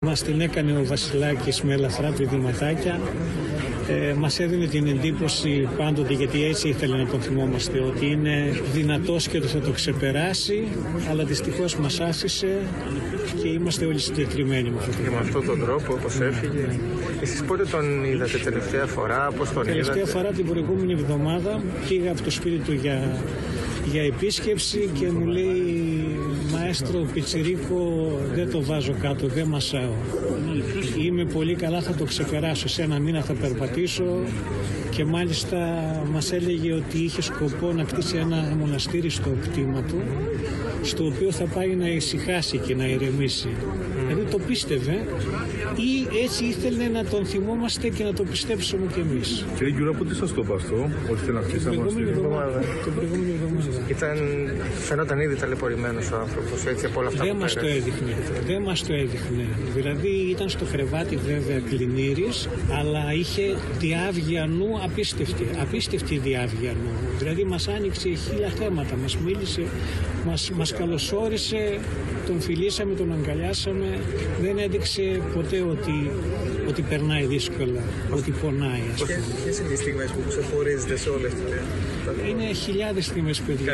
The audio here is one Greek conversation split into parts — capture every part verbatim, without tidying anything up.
Μας την έκανε ο Βασιλάκης με ελαφρά πηδηματάκια. Ε, μας έδινε την εντύπωση πάντοτε, γιατί έτσι ήθελε να τον θυμόμαστε, ότι είναι δυνατός και ότι θα το ξεπεράσει, αλλά δυστυχώς μας άφησε και είμαστε όλοι συντετριμένοι με αυτό. Και με αυτόν τον τρόπο, όπως έφυγε. Ναι. Εσείς πότε τον είδατε τελευταία φορά, πώς τον τελευταία είδατε? φορά την προηγούμενη εβδομάδα πήγα από το σπίτι του για, για επίσκεψη και μου λέει, μαέστρο πιτσιρίκο, δεν το βάζω κάτω, δεν μασάω. Είμαι πολύ καλά, θα το ξεπεράσω, σε ένα μήνα θα περπατήσω. Και μάλιστα μας έλεγε ότι είχε σκοπό να κτίσει ένα μοναστήρι στο κτήμα του, στο οποίο θα πάει να ησυχάσει και να ηρεμήσει. Mm. Δηλαδή το πίστευε ή έτσι ήθελε να τον θυμόμαστε και να το πιστέψουμε κι εμείς. Κύριε Γιουρά, πότε σας το παστώ, ότι θέλει να κτίσει ένα μοναστήρι? Την προηγούμενη εβδομάδα. Ήταν, φαινόταν ήδη ταλαιπωρημένος ο άνθρωπος, έτσι, από όλα αυτά δεν που μας το έδειχνε. Δεν μας το έδειχνε. Δηλαδή ήταν στο κρεβάτι βέβαια πλημμύρης, αλλά είχε διάβγεια νου απίστευτη. Απίστευτη διάβγεια νου. Δηλαδή μας άνοιξε χίλια θέματα, μας μίλησε, μας, μας καλωσόρισε, τον φιλήσαμε, τον αγκαλιάσαμε. Δεν έδειξε ποτέ ότι, ότι περνάει δύσκολα, ότι πονάει. Ποιες είναι οι στιγμές που ξεχωρίζετε σε όλες τις? Είναι χιλιάδες στιγμές, παιδιά,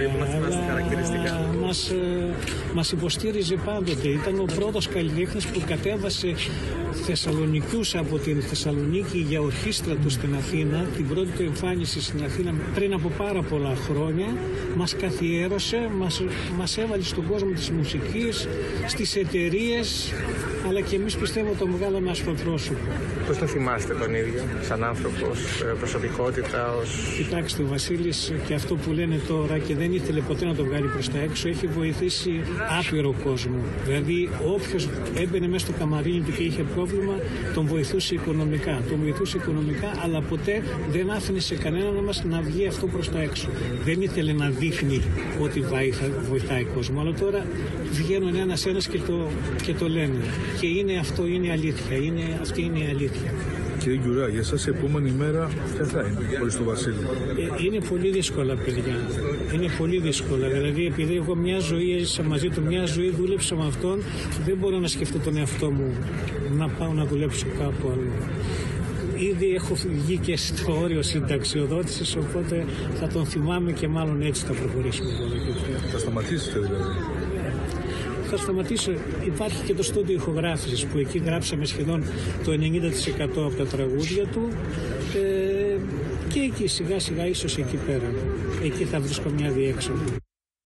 αλλά μας, μας υποστήριζε πάντοτε. Ήταν ο πρώτος καλλιτέχνης που κατέβασε Θεσσαλονικιούς από την Θεσσαλονίκη για ορχήστρα του στην Αθήνα, την πρώτη του εμφάνιση στην Αθήνα πριν από πάρα πολλά χρόνια. Μας καθιέρωσε, μας, μας έβαλε στον κόσμο της μουσικής, στις εταιρείες, αλλά και εμείς πιστεύω το βγάλαμε ασφαλπρόσωπο. Πώς τον θυμάστε τον ίδιο, σαν άνθρωπος, προσωπικότητα, ως... Κοιτάξτε, ο Βασίλης, και αυτό που λένε τώρα και δεν ήθελε ποτέ να το βγάλει προς τα έξω, έχει βοηθήσει άπειρο κόσμο. Δηλαδή όποιος έμπαινε μέσα στο καμαρίνι του και είχε πρόβλημα, τον βοηθούσε οικονομικά. Τον βοηθούσε οικονομικά, αλλά ποτέ δεν άφηνε σε κανέναν μας να βγει αυτό προς τα έξω. Δεν ήθελε να δείχνει ότι βοηθάει κόσμο. Αλλά τώρα βγαίνουν ένας-ένας και το, και το λένε. Και είναι αυτό, είναι αλήθεια. Είναι, αυτή είναι η αλήθεια. Κύριε Γιουρά, για εσάς η επόμενη μέρα ποια θα είναι, χωρίς τον Βασίλη? Ε, είναι πολύ δύσκολα, παιδιά. Είναι πολύ δύσκολα. Δηλαδή, επειδή εγώ μια ζωή έζησα μαζί του, μια ζωή δούλεψα με αυτόν, δεν μπορώ να σκεφτώ τον εαυτό μου να πάω να δουλέψω κάπου αλλού. Ήδη έχω βγει και στο όριο συνταξιοδότησης, οπότε θα τον θυμάμαι και μάλλον έτσι θα προχωρήσουμε. Θα σταματήσετε δηλαδή? Θα σταματήσω. Υπάρχει και το στούντιο ηχογράφησης που εκεί γράψαμε σχεδόν το ενενήντα τοις εκατό από τα τραγούδια του ε, και εκεί σιγά σιγά ίσως εκεί πέρα. Εκεί θα βρίσκω μια διέξοδο.